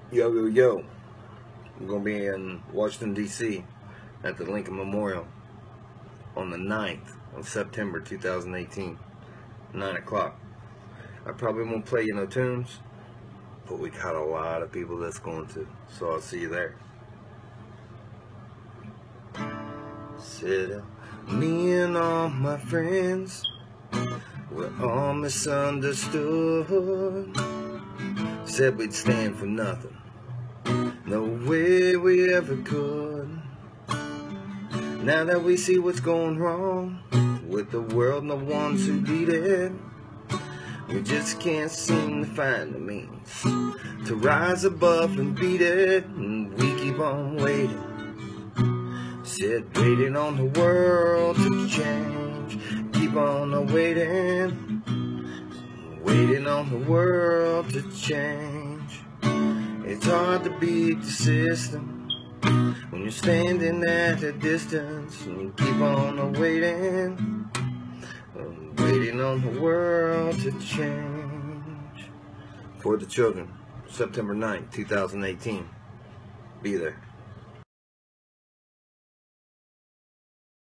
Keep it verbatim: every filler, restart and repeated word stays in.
Yo, yo, yo. I'm going to be in Washington, D C at the Lincoln Memorial on the ninth of September two thousand eighteen, nine o'clock. I probably won't play you no tunes, but we got a lot of people that's going to, so I'll see you there. Said me and all my friends, we're all misunderstood. Said we'd stand for nothing, no way we ever could. Now that we see what's going wrong with the world and the ones who lead it, we just can't seem to find the means to rise above and beat it, and we keep on waiting. Said waiting on the world to change, keep on waiting, waiting on the world to change. It's hard to beat the system when you're standing at a distance, and you keep on waiting, waiting on the world to change. For the children, September ninth, two thousand eighteen. Be there.